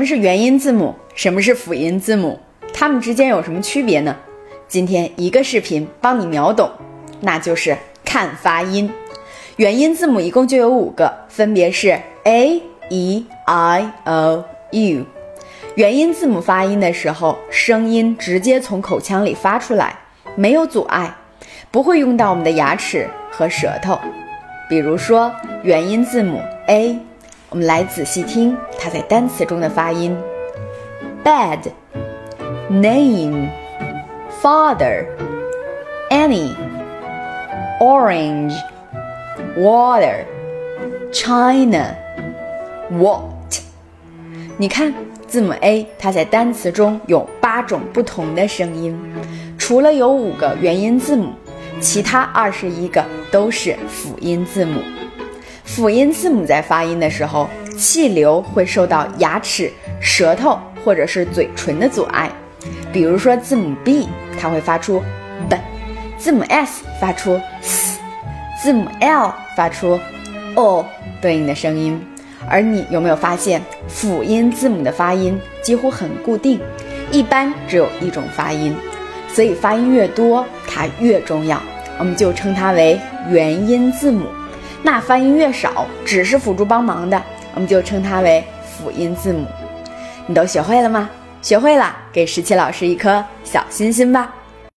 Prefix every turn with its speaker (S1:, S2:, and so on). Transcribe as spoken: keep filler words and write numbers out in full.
S1: 什么是元音字母？什么是辅音字母？它们之间有什么区别呢？今天一个视频帮你秒懂，那就是看发音。元音字母一共就有五个，分别是 A E I O U。元音字母发音的时候，声音直接从口腔里发出来，没有阻碍，不会用到我们的牙齿和舌头。比如说元音字母 A， 我们来仔细听它在单词中的发音 ：bed、name、father、any、orange、water、China、what。你看字母 A， 它在单词中有八种不同的声音，除了有五个元音字母，其他二十一个都是辅音字母。辅音字母在发音的时候，气流会受到牙齿、舌头或者是嘴唇的阻碍。比如说字母 B， 它会发出 b， 字母 S 发出 s， 字母 L 发出 o 对应的声音。而你有没有发现，辅音字母的发音几乎很固定，一般只有一种发音，所以发音越多，它越重要，我们就称它为元音字母。那发音越少，只是辅助帮忙的，我们就称它为辅音字母。你都学会了吗？学会了，给十七老师一颗小心心吧。